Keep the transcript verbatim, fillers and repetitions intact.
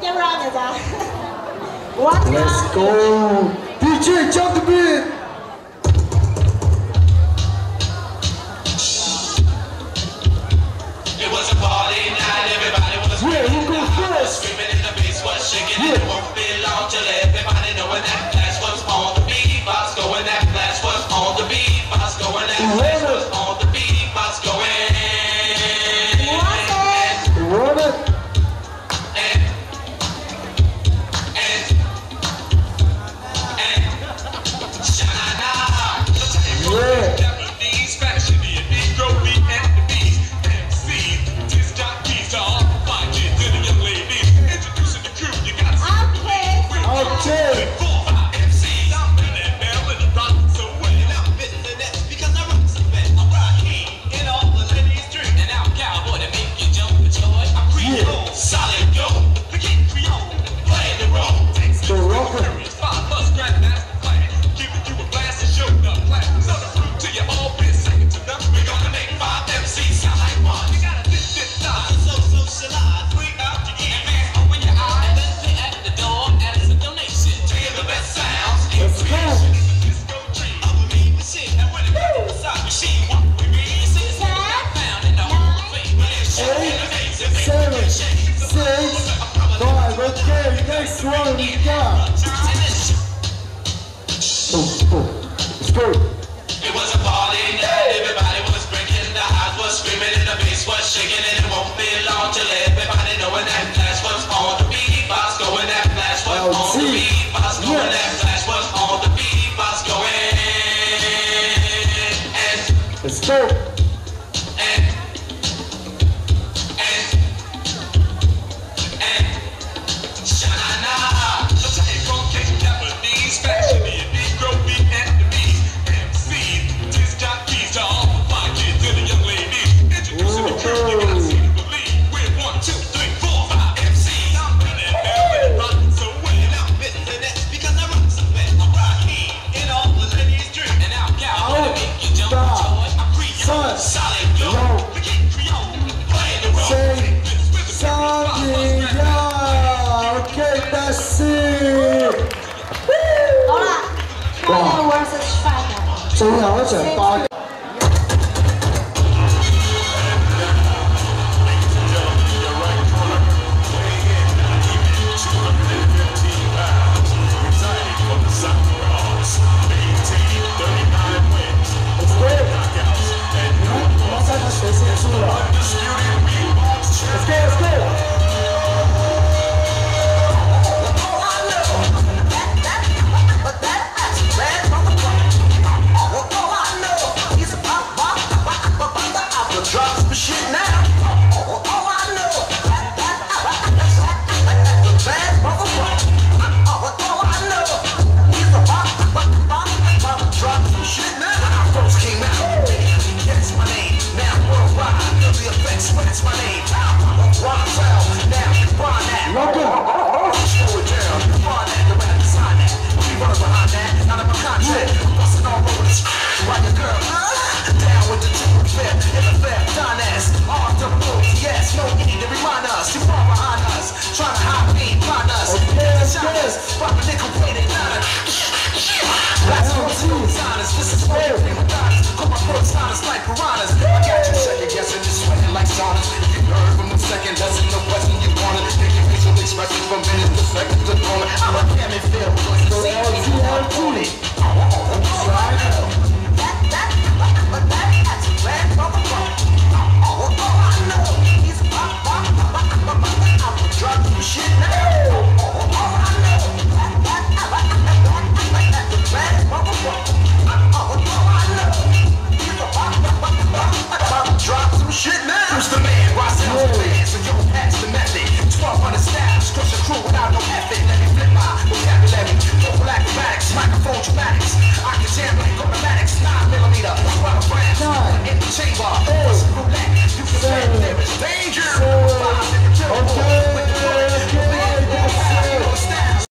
接不让你咋？What? Let's go, D J, jump the beat. It was a party night, everybody was yeah, you go first. Screaming in the bass was shaking, yeah. And it won't be long till everybody knowing that flash was on the beatbox going. That flash was on the beatbox going. That flash was on the beatbox going. Run it. And, and, and, Shana. Yeah. Japanese fashion, the Negro beat and the beat. M C, disc jockeys to all the fine kids and the young ladies. Introducing the crew, you got to Okay. Okay. four, five M Cs. I'm in that bell and I'm rocking so well. And I'm fitting the next because I rock so well. I'm rocking in all the ladies' drink. And I'm cowboy to make you jump for joy. I'm Creole, solid gold. The King Creole, playing the role. The rocker. Five plus grandmaster plan. Giving you a blast and show the plan. So the fruit to you all been second to none. We're gonna make five M Cs sound like one. You gotta dip, dip, dive. So socialize. Bring out your ear. Advance, open your eyes. Then pay at the door as a donation. To hear the best sounds in creation. Disco dream. I believe in shit. And when it comes inside machine, what we mean? See, it's not found in the whole thing. But it's Eight, seven, six, five. Okay, next one we got. Oh, oh, let's go. It was a party night, everybody was breaking, the house was screaming and the bass was shaking, and it won't be long till everybody knowing that flash was on the beatbox going. That flash was on the beatbox going. That flash was on the beatbox going. And, Let's go. and, and, and, Shana. The type from Cajun Japanese fashion, the Negro beat and the beat. M C, disc jockeys to all the fine kids and the young ladies. Introducing the crew, you gotta see to believe. We're one, two, three, four, five M Cs. I'm in that bell and rocking so well. And I'm fitting the next because I rock so well. I'm rocking in all the ladies' drink. And I'm cowboy to make you jump for joy. I'm Creole, solid gold. The King Creole, playing the role. Say something, yeah. Okay, that's it. 好了，快点 versus five 了。 真好，我整八个。Let's go. 我们看看谁先输了。Let's go, let's go. Drop some shit now. Oh, I know. The bad motherfucker. Oh, I know. He's a bop, bop, bop, bop. Drop some shit now. When I first came out, guess my name. Now worldwide, the effects, what's my name? Rock well, now run that. Slow it down, run that. The rap design that. We run behind that. Out of my contract, busting all over the street. While your girl, down with the two fair, in the fair, done ass. Off the boat, yes, no need to remind us. You far behind us, trying to hide me, blind us. Shines, pop a nickel plated nine. Last one, two designers, this is for your prima donnas. Call my first liners like piranhas. I got you second guessing, just sweating like saunas. You heard from the second, that's no question you wanted. Making facial expressions from minutes to seconds to moment. I'm a camel feel, like the same thing you want on it. Right now. That, that, but that, that's a bad motherfucker. Oh, I know. He's a pop, pop, pop, pop, pop. I will drop some shit now. Oh, I know. That, that, that's a bad motherfucker. Oh, I know. He's a pop, pop, pop, pop, pop. Drop some shit now. Who's the man? Rising up the man, so yo, pass the method. twelve hundred styles, crush a crew without no effort. Let me flip my vocabulary. No black bags, microphone dramatics. I can jam like automatics, nine millimeter. Rubber brands, in the chamber. Roulette, you can say there is danger. Five in the kill.